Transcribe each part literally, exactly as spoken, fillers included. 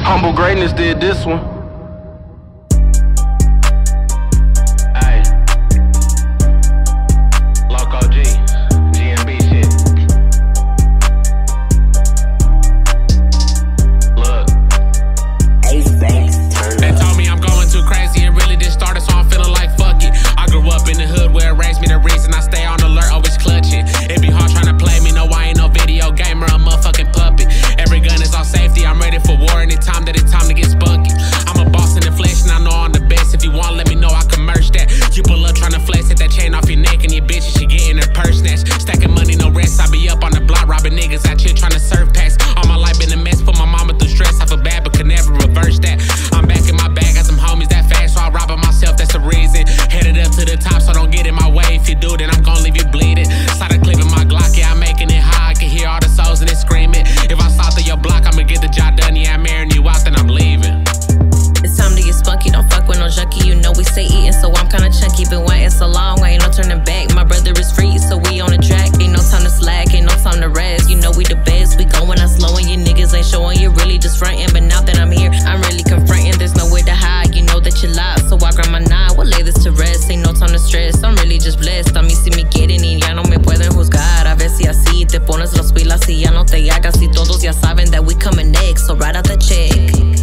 Humble Greatness did this one. Hey, Loco G, G M B shit. Look, they told me I'm going too crazy and really just started, so I'm feeling like fuck it. I grew up in the hood where it raised me, the reason I stay on alert, always clutching. It be hard trying to play me, no, I ain't no video gamer, a motherfucking puppet. Every gun is all safety, I'm ready for war anytime that it's time to get spunky. I'm a boss in the flesh and I know I'm the best. If you want, let me know, I can merge that. You pull up trying to flex, hit that chain off your neck and your bitches she getting her purse snatched. Stacking money, no rest, I be up on the block robbing niggas out here trying to serve packs. All my life been a mess, put my mama through stress. I feel bad but could never reverse that. I'm back in my bag, got some homies that fast, so I robbing myself, that's the reason. Headed up to the top, so don't get in my way. If you do, then I'm gon' leave you bleeding. Slide a clip in my Glock, yeah, I'm making it high. I can hear all the souls and they screaming. If I saw through your block, I'ma get the job done. Yeah, I'm airing you out, then I'm leaving. It's time to get spunky, don't fuck with no junkie. You know we stay eating, so I'm kinda chunky. Been waiting so long, ain't no turning back. My brother is free, so we on the track. Ain't no time to slack, ain't no time to rest. You know we the best, we going out slow and you niggas ain't showing. You're really just frontin', but now that I'm here, I'm really confronting. There's nowhere to hide, you know that you lie. So I grab my nine, we'll lay this to rest. Ain't no time to stress, I'm really just blessed. A mí si me quieren y ya no me pueden juzgar. A ver si así te pones las pilas y ya no te hagas. Y todos ya saben that we coming next, so write out the check.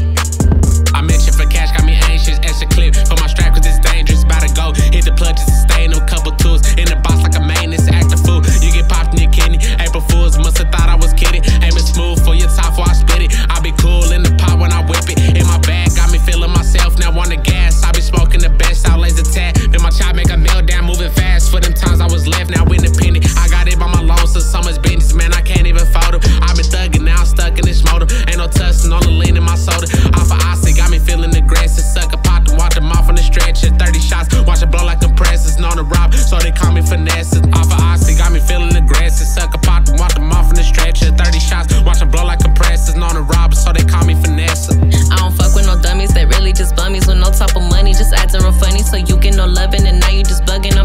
I mentioned for cash, got me anxious, extra clip for my strap cause it's dangerous, about to go. Hit the plug just to stay, no couple tools. In the box like a maintenance, act a fool. You get popped in your kidney, April Fools, musta thought I was kidding. Aiming smooth for your top before I split it. I be cool in the pot when I whip it. In my bag, got me feeling myself, now on the gas. I be smoking the best, out laser tag. Then my chop make a meltdown, moving fast. For them times I was left, now independent. I got it by my loan, so so much business, man, I can't even fold it. I been thugging, now I'm stuck in this motor. Ain't no tussin' on the lean in my soda. Off of Aussie, got me feeling aggressive. Suck a pot to watch them off on the stretcher. thirty shots, watch it blow like compressors. Known to rob, so they call me finesse. Off of Aussie, got me feeling aggressive. Suck a pot to watch them off on the stretcher. thirty shots, watch it blow like compressors. Known to rob, so they call me finesse. I don't fuck with no dummies, they really just bummies with no type of money. Just acting real funny, so you get no loving, and now you just bugging.